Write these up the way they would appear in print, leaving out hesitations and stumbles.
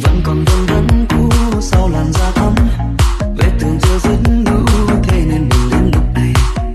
vẫn còn vương vấn cũ sau làn da thắm, vết thương chưa dứt đủ thế nên mình đến lúc này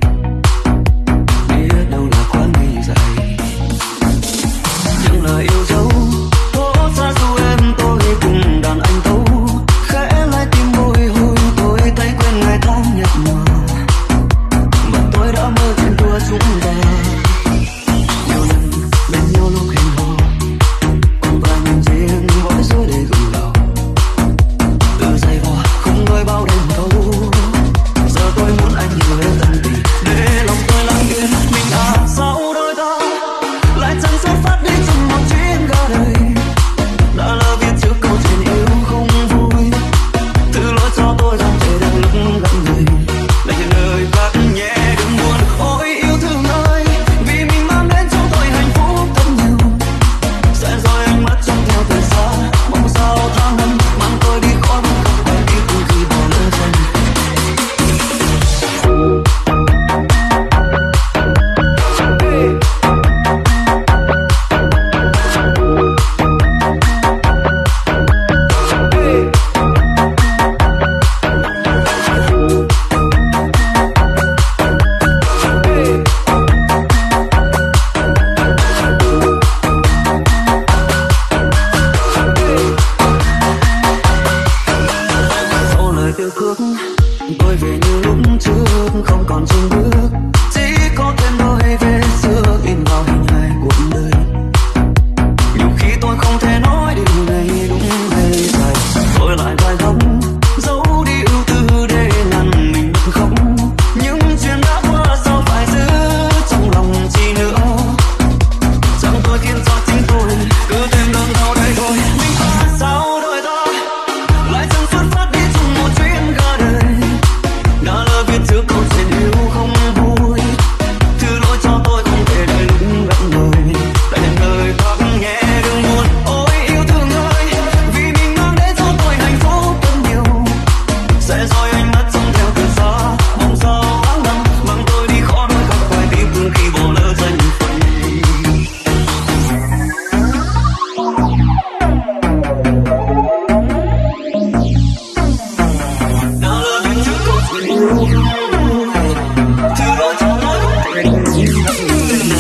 biết đâu là quãng đi dài. Những lời yêu dấu thốt ra dù em tôi cùng đàn anh tấu, khẽ lái tim bồi hồi tôi thấy quên ngày tháng nhạt nhòa mà tôi đã mơ chuyện đua chúng ta. Nhiều lần bên nhau lúc hẹn hò cùng vài nghìn riêng bối rối để gượng gạo, từ giày vò không nói bao đêm thâu. Giờ tôi muốn anh hiểu hết tận tình để lòng tôi lặng yên. Mình à sao đôi ta lại chẳng xuất phát đi trong một chuyến ga đời, đã lỡ viết chữ câu chuyện yêu không vui. Thứ lỗi cho tôi đang về đang lúc gặp người để những lời khác nhẹ đừng buồn. Ôi yêu thương ơi, vì mình mang đến cho tôi hạnh phúc thật nhiều, sẽ rồi anh mất trong theo thời gian. Mong sao tháng năm mang tôi đi khỏi một không phải đi từ khi bỏ lỡ dần. Sau lời tiêu khước tôi về như lúc trước, không còn chừng bước, chỉ có thêm đôi vết xưa in vào hình hài cuộc đời. Nhiều khi tôi không thể nói điều này đúng hay sai, tôi lại vai góc giấu đi ưu tư để ngăn mình bật khóc. Những chuyện đã qua sao phải giữ trong lòng chi nữa, chẳng tôi khiến cho chính tôi cứ thêm đớn đau đây thôi. Mình à sao đôi ta lại chẳng xuất phát đi chung một chuyến ga đời, đã lỡ viết chữ câu chuyện yêu không vui. Thứ lỗi cho tôi không thể đợi lúc gặp người đã nhận lời khác nhẹ đừng buồn. Ôi yêu thương ơi, vì mình mang đến cho tôi hạnh phúc thật nhiều, sẽ rồi anh mất trong theo từ xa. Mong sao tháng năm mang tôi đi khó đôi gặp phải tiếc thương khi bỏ lỡ danh phận. Đã lỡ viết chữ câu chuyện yêu không vui, thứ lỗi cho tôi không thể đợi lúc gặp người.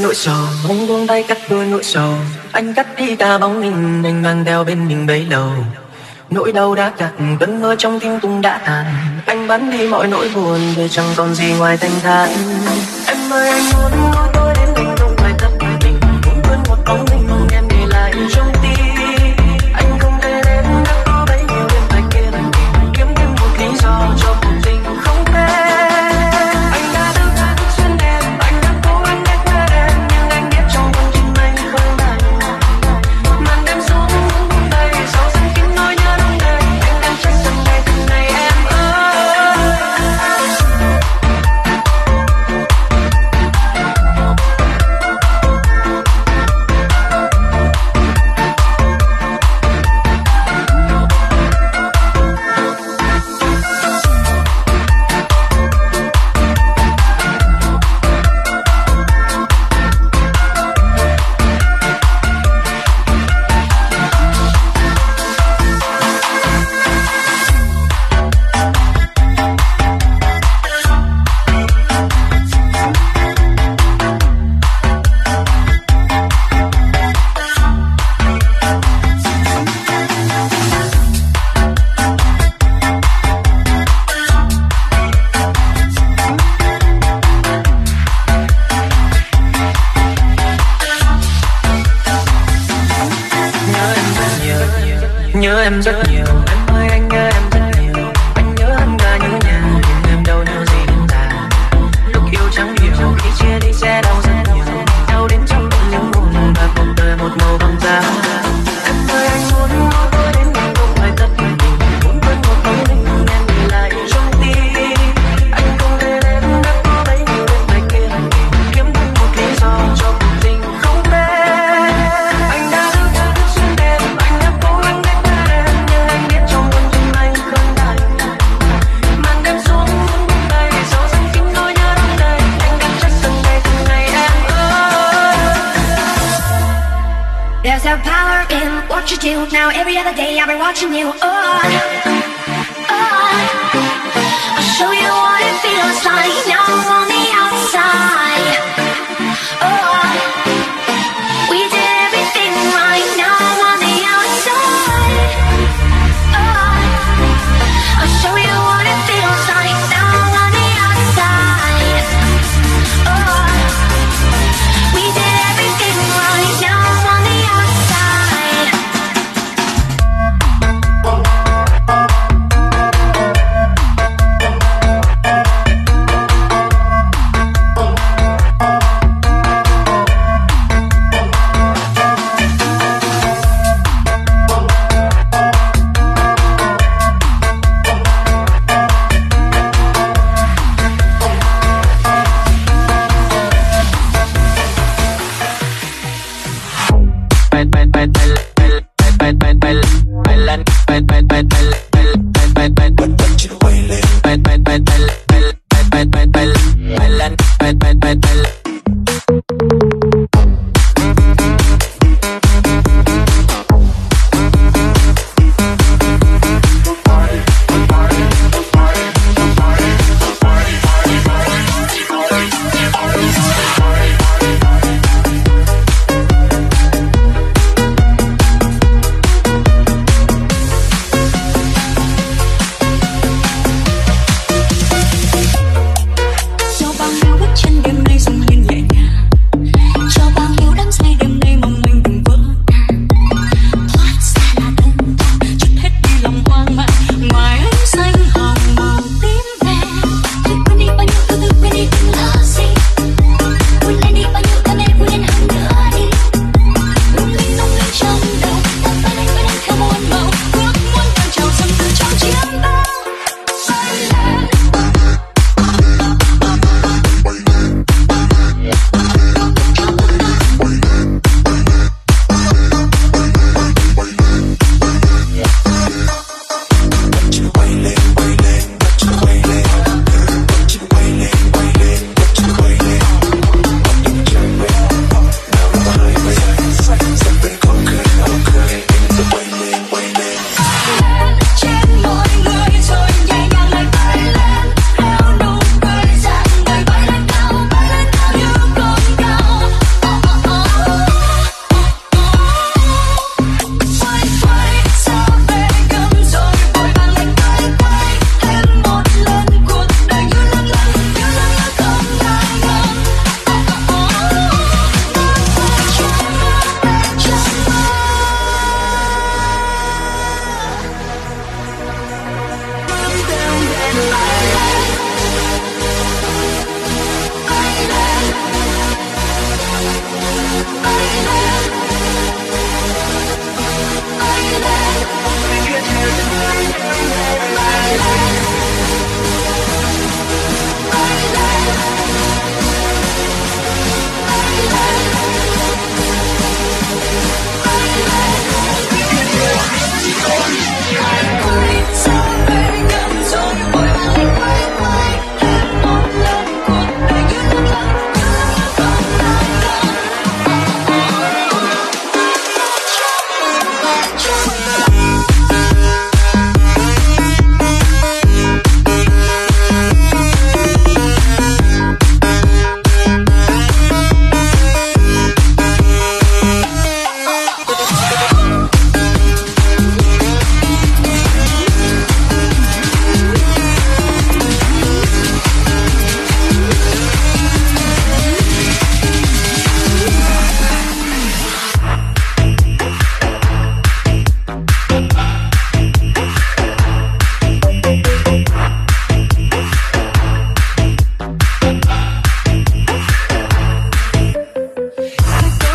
nỗi sầu, anh buông tay cắt đôi nỗi sầu. Anh cắt đi cả bóng hình anh mang theo bên mình bấy lâu. Nỗi đau đã cạn, cơn mơ trong tim cũng đã tàn. Anh bắn đi mọi nỗi buồn để chẳng còn gì ngoài thanh thản. Em ơi anh muốn nói tôi đến tình không phải tất cả tình, muốn quên một bóng hình em để lại trong tim. Anh không thể đến đã có bấy nhiêu đêm phải kia lần tìm kiếm thêm một lý do cho cuộc tình không thể. Anh đã thức xuyên đêm, anh đã cố anh để quên em, nhưng anh biết trong con tim anh không đành. Màn đêm xuống buông tay, sau dần khiến nỗi nhớ đông đầy. Anh đang chết dần ngày từng ngày em ơi. Nhớ em rất nhiều, em ơi anh nhớ em rất nhiều. Anh nhớ hơn cả nhớ nhà, nhưng em đâu nhớ gì đến ta. Lúc yêu chẳng hiểu, khi chia đi sẽ đau rất nhiều. Đau đến trong từng những buồn và cuộc đời một màu băng giá. Em ơi anh muốn nói tôi đến mình không phải tất cả tình, muốn quên một bóng hình em để lại trong tim. Anh không thể đến đã có bấy nhiêu đêm phải kia lần tìm kiếm thêm một lý do cho cuộc tình không thể. Anh đã thức xuyên đêm, anh đã cố anh để quên em, nhưng anh biết trong con tim anh không đành. Màn đêm xuống buông tay, sau dần khiến nỗi nhớ đông đầy. Anh đang chết dần ngày từng ngày em ơi. There's a power in what you do. Now every other day I've been watching you. I'll show you what it feels like. Now I'm on the outside. We did everything right. Now I'm on the outside. I'll show you what it feels like. Now I'm on the outside. We did everything right. Now I'm on the outside.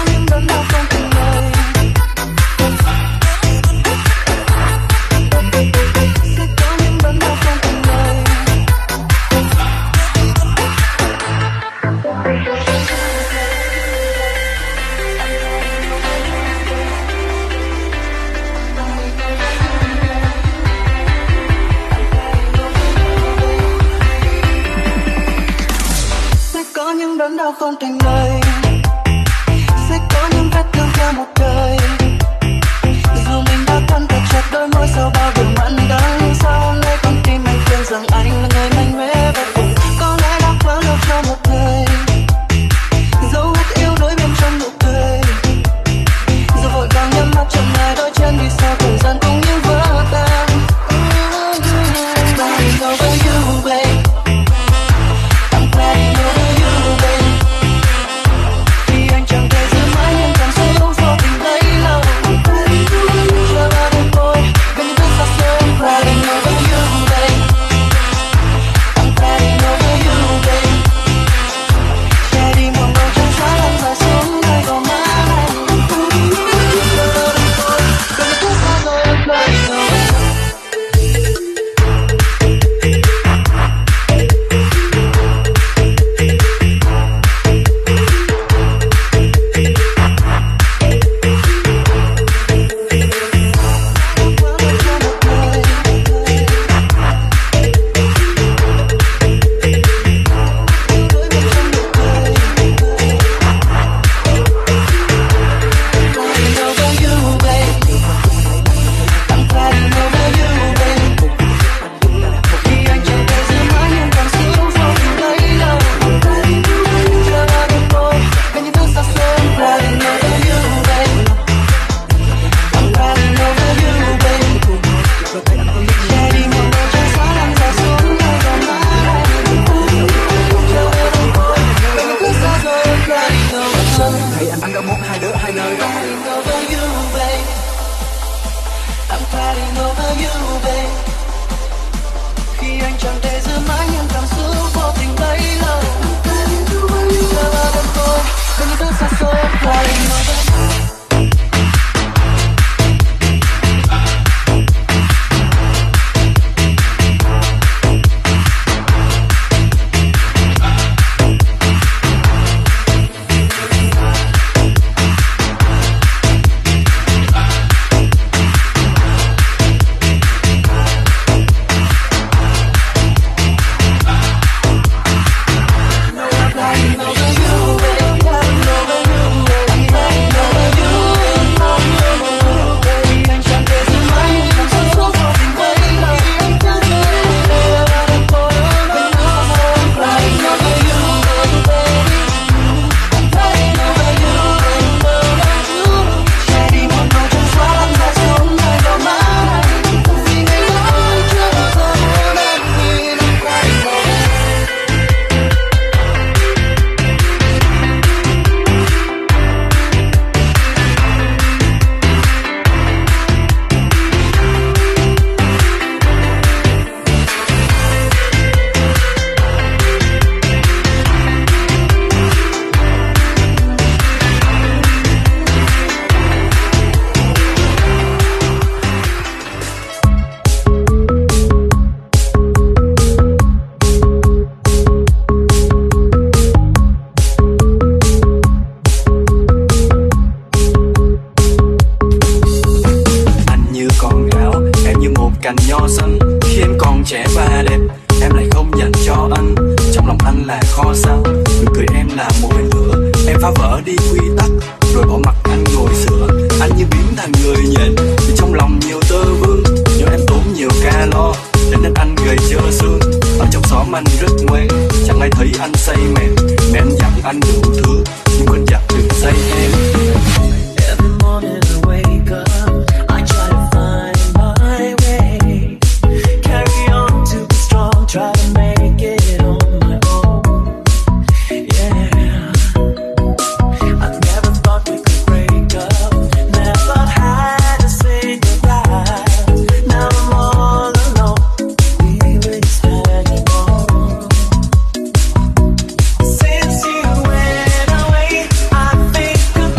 những đớn đau không thành lời. Sẽ có những đớn đau không thành lời. Sẽ có những đớn đau không thành lời. Sẽ có những vết thương theo một đời. Dù mình đã cắn thật chặt đôi môi sau bao điều mặn đắng, sao hôm nay con tim anh quên rằng anh là người mạnh mẽ và cùng có lẽ đã quá lâu cho một thời. Dấu hết yêu đuối bên trong nụ cười. Giờ vội vàng nhắm mắt chậm lại đôi chân vì sao thời gian cũng như vỡ tan. Starting over you, babe. I'm starting over you, babe. Vì anh chẳng thể giữ mãi những cảm xúc vô tình lấy lâu. Chờ là đêm tôi về những thứ xa xôi. I'm starting over you, babe. I'm starting over you, babe. Che đi mòn đôi chân xa lắm và xuống nơi gò má anh. Chờ là đêm tôi về những thứ xa xôi. I'm starting over. Anh đã muốn hai đứa hai nơi đó. I'm fighting over you, babe. Khi anh chẳng thể giữ mãi những cảm xúc vô tình bấy lâu. Giờ là đêm tôi về những thứ xa xôi. I'm fighting over you. cành nho xanh. Khi em còn trẻ và đẹp, em lại không dành cho anh. Trong lòng anh là kho xăng, nụ cười em là mồi lửa. Em phá vỡ đi quy tắc, rồi bỏ mặc anh ngồi sửa. Anh như biến thành người nhện, vì trong lòng nhiều tơ vương. Nhớ em tốn nhiều calo, nên anh gầy trơ xương. Ở trong xóm anh rất ngoan, chẳng ai thấy anh say mềm. Mẹ anh dặn anh đủ thứ, nhưng quên dặn đừng say em. Every morning I wake up, I try to find my way. Carry on to be strong, try to make it on my own. Yeah, I never thought we could break up, never had to say goodbye. Now I'm all alone, feelings hanging on. Since you went away, I think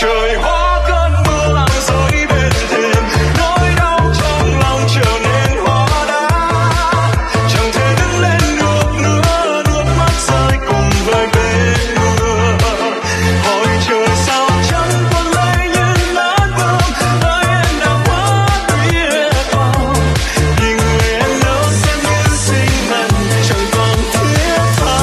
trời hóa cơn mưa lặng rơi bên thềm, nỗi đau trong lòng trở nên hóa đá, chẳng thể đứng lên được nữa, nước mắt rơi cùng với bên mưa. Hỏi trời sao chẳng còn lấy những lá bướm, ơi em đã quá tuyệt vọng, vì người em nỡ xem như sinh mệnh chẳng còn thiết tha.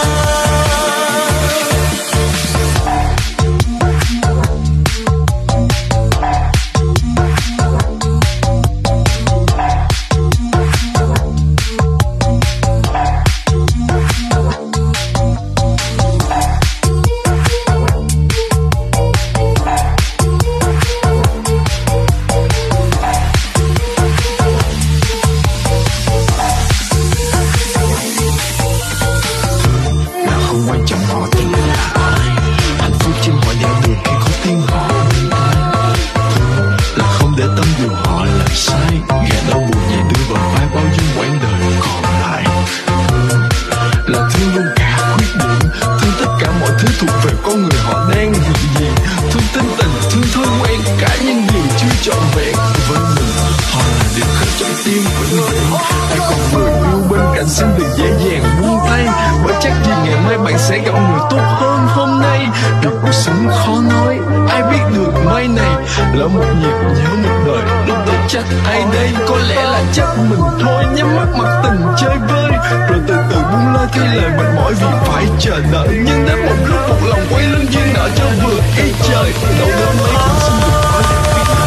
Là không quan trọng họ từng là ai, hạnh phúc trên mọi nẻo đường khi có tiếng họ bên tai. Là không để tâm dù họ làm sai, gạt đau buồn nhẹ đưa vào vai bao dung quãng đời còn lại. Là thương luôn cả khuyết điểm, thương tất cả mọi thứ thuộc về con người họ đang hiện diện. Thương tính tình, thương thói quen, cả những điều chưa trọn vẹn với mình. Họ là điều khắc trong tim vĩnh viễn. Ai còn người yêu bên cạnh xin đừng dễ dàng buông tay, bởi chắc gì ngày mai bạn sẽ gặp người tốt hơn hôm nay. Vì cuộc sống khó nói, ai biết được mai này là một nhịp nhớ một đời. Lúc tôi trách ai đây, có lẽ là trách mình thôi. Nhắm mắt mặc tình chơi vơi, rồi từ từ buông lơi khi lời mệt mỏi vì phải chờ đợi. Nhưng đến một lúc một lòng quay lưng duyên nợ cho vừa ý trời. Đâu đến mấy cũng xin được có đẹp biết nào.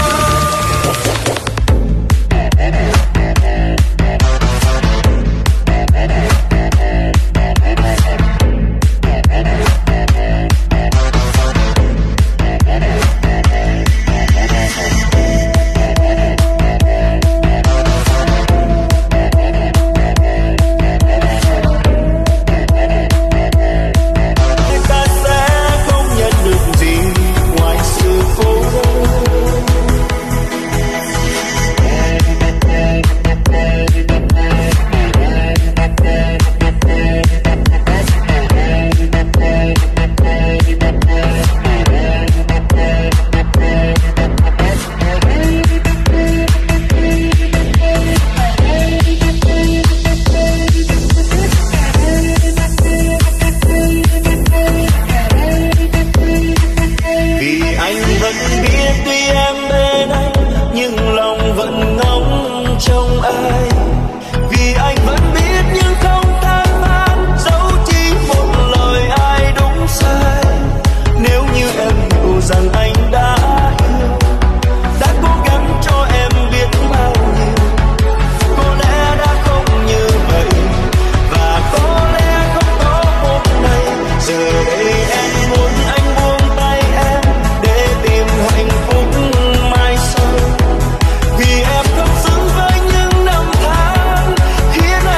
Ta sẽ không nhận được gì ngoài sự cô đơn. Vì anh vẫn biết tuy em bên anh, nhưng lòng vẫn ngóng trông ai. Vì anh vẫn biết nhưng không than vãn, dẫu chỉ một lời ai đúng sai. Nếu như em hiểu rằng anh đã yêu, đã cố gắng cho em biết bao nhiêu, có lẽ đã không như vậy, và có lẽ không có một ngày. Giờ đây em muốn anh buông tay em để tìm hạnh phúc mai sau. Vì em không xứng với những năm tháng khiến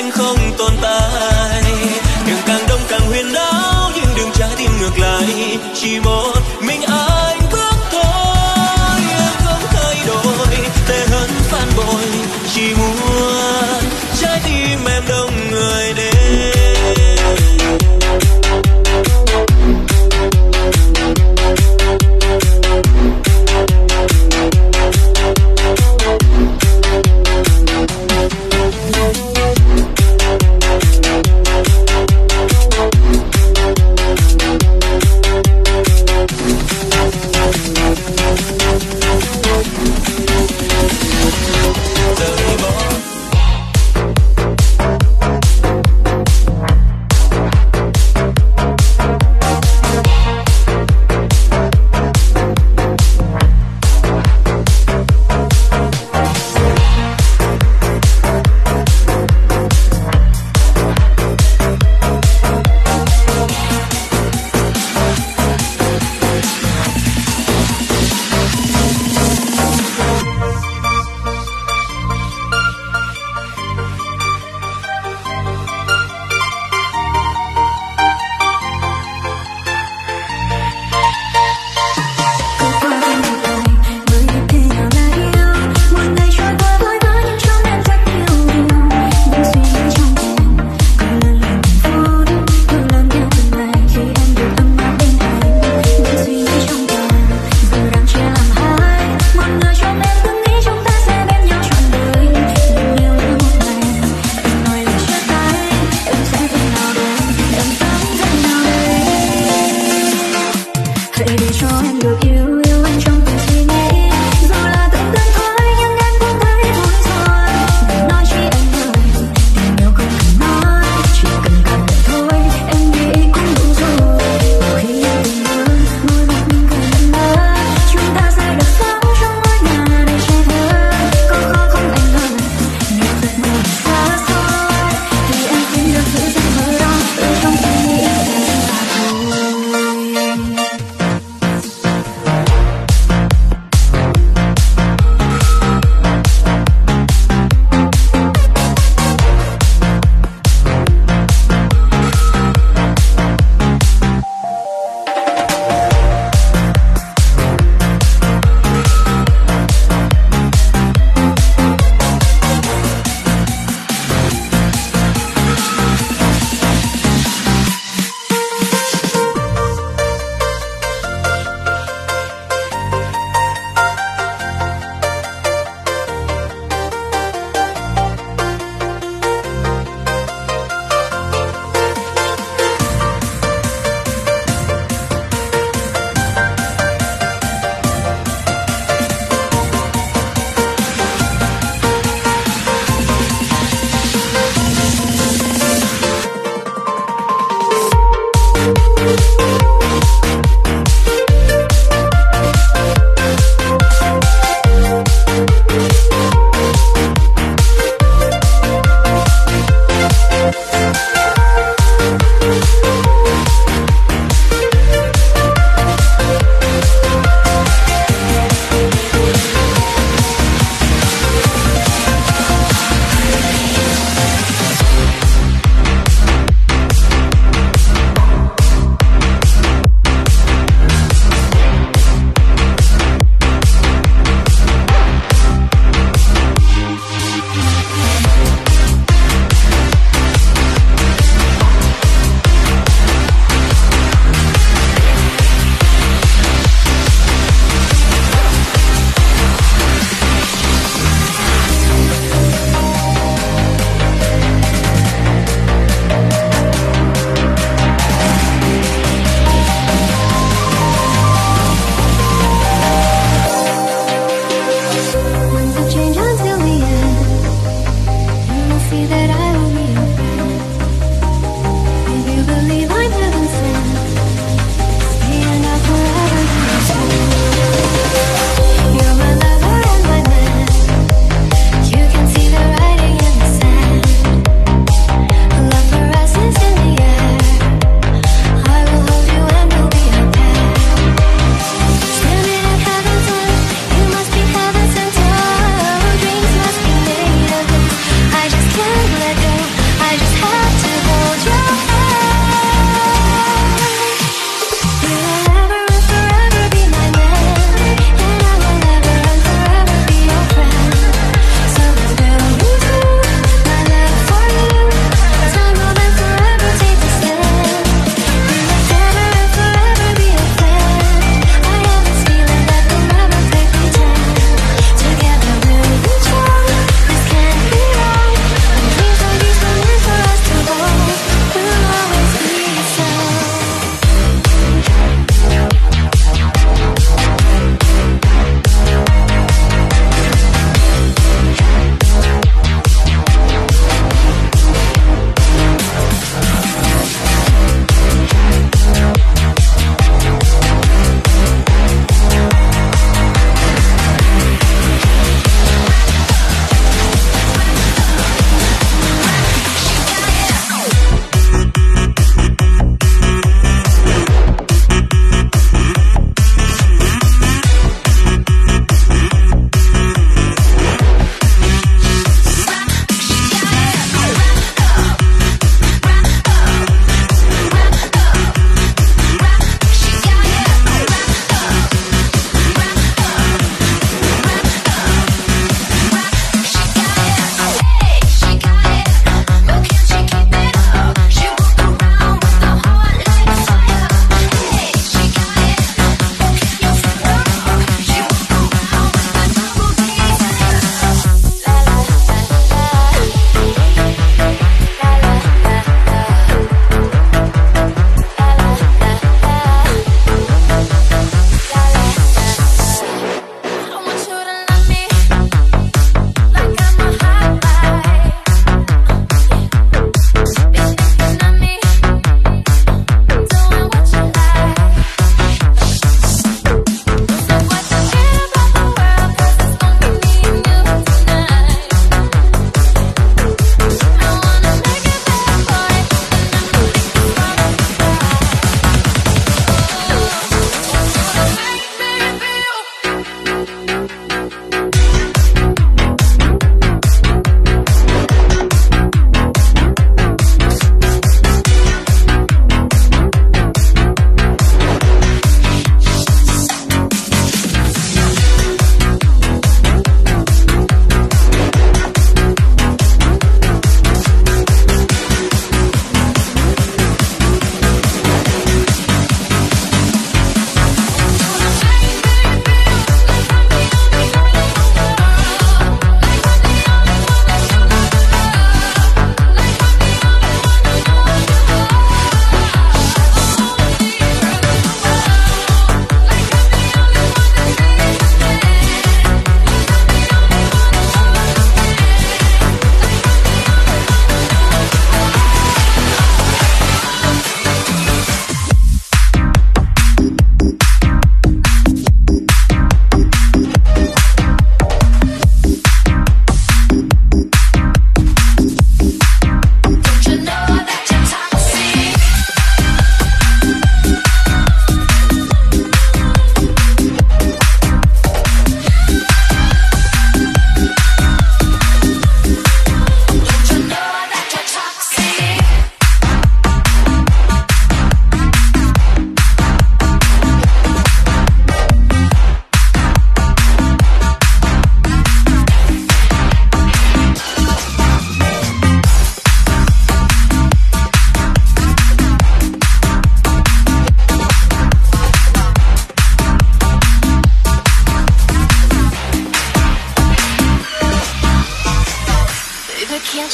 anh không tồn tại. Đường càng đông càng huyền áo, nhưng đường trái tim ngược lại. Chỉ một mình anh bước thôi, em không thay đổi, tệ hơn phản bội. Chỉ muốn trái tim em đông người đến.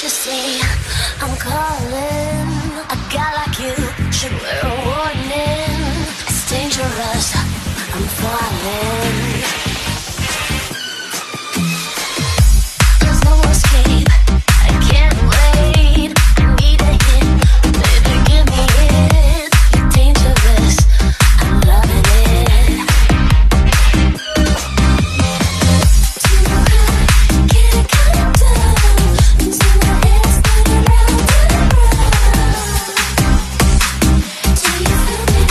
you see? I'm calling. A guy like you should wear a warning. It's dangerous. I'm falling. There's no escape. I can't wait. I need a hit. Baby, give me it. You're dangerous. I'm loving it. Get it calm down. Until my head's spinning round and round. Do you feel me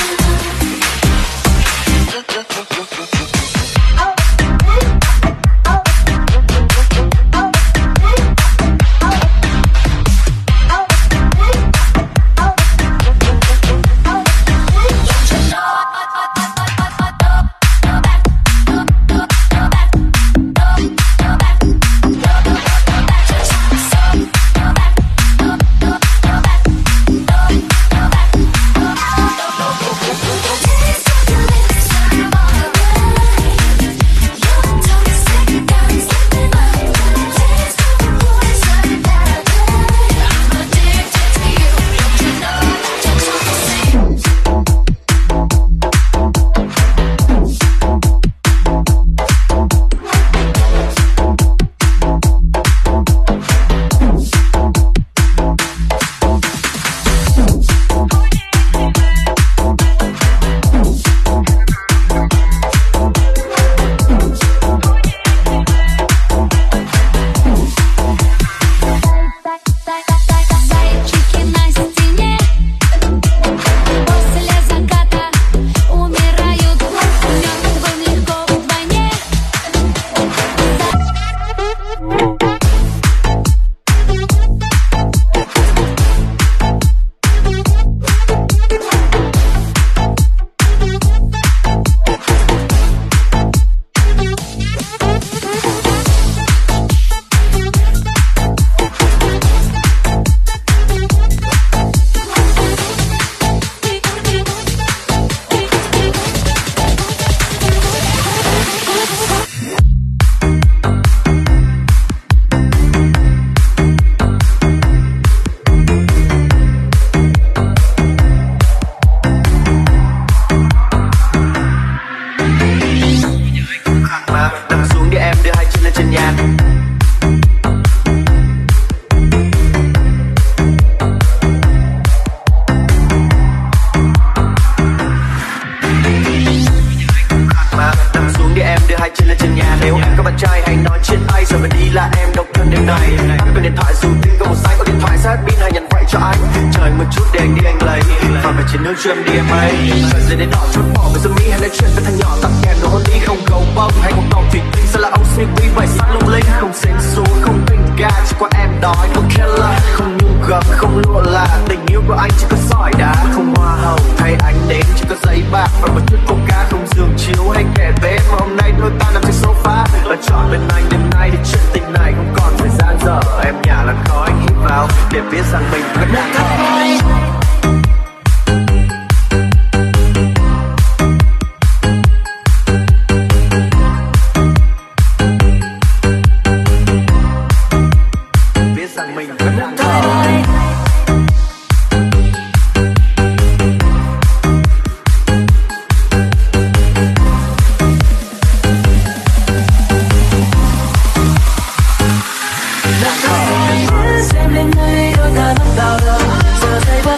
Xem đêm nay đôi ta bắt đầu đâu giờ thấy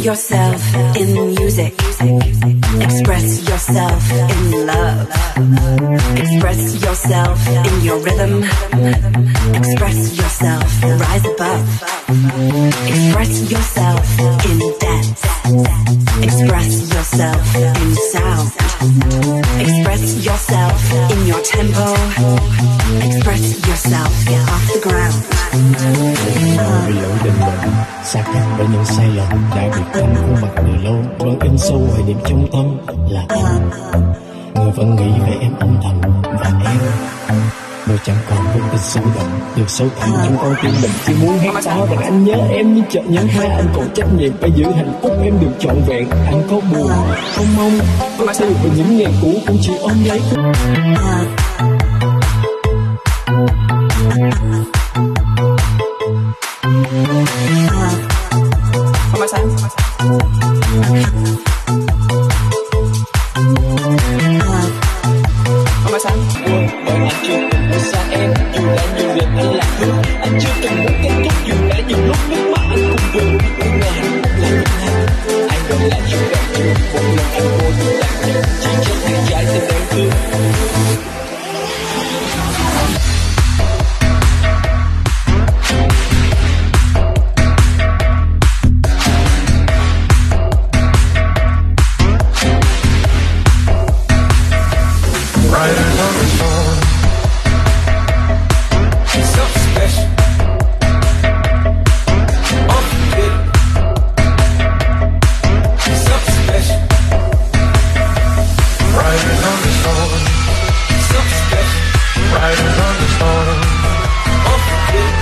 yourself in music. Express yourself in love. Express yourself in your rhythm. Express yourself, rise above. Express yourself in dance. Express yourself in sound. Express yourself in your tempo. Express yourself off the ground. Vì lỗi định mệnh, xa cách bởi những sai lầm đã biệt thành khuôn mặt từ lâu, vẫn in sâu hoài niệm trong tâm là em. Người vẫn nghĩ về em âm thầm và em rồi chẳng còn vững tình sâu đậm được sâu thẳm trong con tim mình. Chỉ muốn hét to rằng anh nhớ em, nhưng chợt nhớ ra anh còn trách nhiệm phải giữ hạnh phúc em được trọn vẹn. Anh có buồn, không mong, có tiêu về những ngày cũ cũng chỉ ôm lấy. Không phải sao? Không phải sao? Bởi anh chưa từng ở xa em, dù đã nhiều lần anh lạc hướng. Anh chưa từng muốn kết thúc, dù đã nhiều lúc nước mắt anh cùng buồn. Nhưng ngày hạnh phúc là không hay. Anh vẫn là yêu em chưa một lần anh vô tình lạc nhớ, chỉ cho hàng trái tình em thương. Riders on the storm. Something special. Off the pit. Something special. Riders on the storm. Something special. Riders on the storm. Off the pit.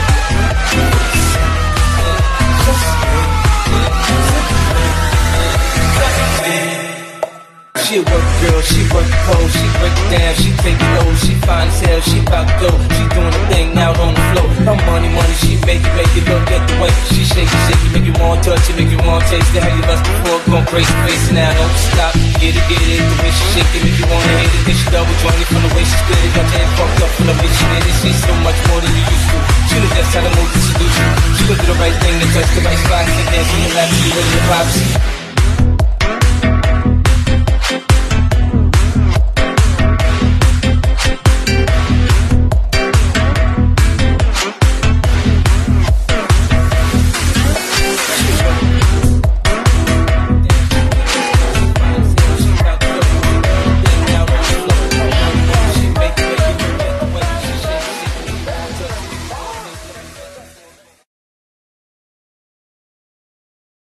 She a work girl, she work cold, she break it down, she take it low, she fine as hell, she bout to go, she doing the thing out on the floor. Her money, she make it look at the way she shake it, make you want touch it, make you want taste it. How you lost before, going crazy, crazy now, don't stop, get it, the way she shake it, make you wanna hit it. Then she double jointed from the way she split it, got your head fucked up from the way she did it. She's so much more than you used to. She knows just how to move to seduce you. She gon' do the right thing to touch the right spot, and dance in your lap, she ready to pop.